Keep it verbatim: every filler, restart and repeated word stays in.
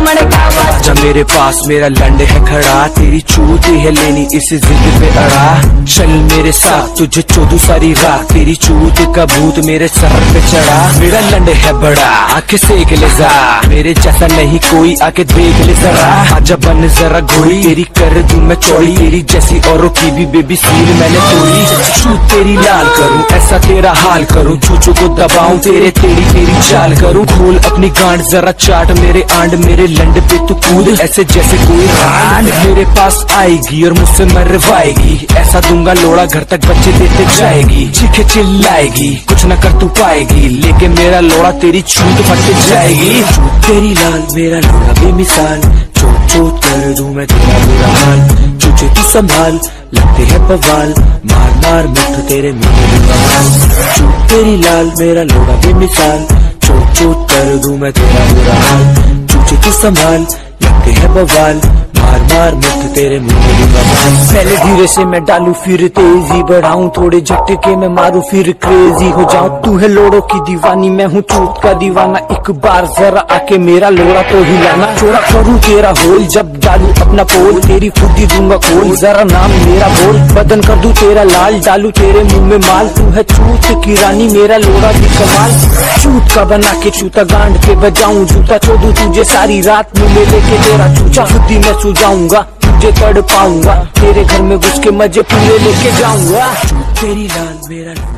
मने कावा। जब मेरे पास मेरा लंड है खड़ा, तेरी चूती है लेनी इस जिद पे अड़ा। चल मेरे साथ तुझे चौदह सारी रात, तेरी चूत का भूत मेरे सर पे चढ़ा। मेरा लंड है बड़ा आके सेक ले जा, मेरे जैसा नहीं कोई आके देख ले जरा। आजा बन जरा घोड़ी, तेरी कर दूं मैं चौड़ी, तेरी जैसी औरों की भी बेबी सील मैंने तोड़ी। चूत तेरी लाल करूं, ऐसा तेरा हाल करूं, चूचू को दबाऊं, तेरे तेरी तेरी चाल करूं। खोल अपनी गांड जरा चाट मेरे आंड, मेरे लंड पे तू कूद ऐसे जैसे कोई हांड। मेरे पास आएगी और मुझसे मरवाएगी, ऐसा दूंगा लोड़ा घर तक बच्चे देते जाएगी। चीखे चिल्लाएगी कुछ न कर तू पाएगी, लेके मेरा लोड़ा तेरी छूट फट जाएगी। तेरी लाल मेरा लोड़ा बेमिसाल, चोट चोट कर दूं मैं तेरा बुरा हाल। चूचे तू संभाल लगते है बवाल, मार मार मिठ तेरे मुंह बवाल। चूट तेरी लाल मेरा लोड़ा बेमिसाल, चोट चोट कर दूं मैं तेरा बुरा हाल। चूचे तू संभाल लगते है बवाल, मार मार मिठ तेरे मुंह में बवाल। पहले धीरे से मैं डालू फिर तेजी बढ़ाऊं, थोड़े झटके में मारू फिर क्रेजी हो जाऊं। तू है लोड़ों की दीवानी, मैं हूँ चूत का दीवाना, एक बार जरा आके मेरा लोड़ा तो हिलाना। चोरा करूँ तेरा होल जब डालू अपना पोल, तेरी फुद्दी दूंगा खोल जरा नाम मेरा बोल। बदन कर दूं तेरा लाल, डालू तेरे मुंह में माल, तू है चूत की रानी मेरा लोड़ा भी कमाल। चूत का बना के चूता गांड के बजाऊं, जूता चोदू तुझे सारी रात में लेके तेरा चूचा बुद्धि में सुझाऊंगा। तुझे तड़ पाऊंगा, तेरे घर में घुस के मजे पूरे लेके जाऊंगा। तेरी लाल मेरा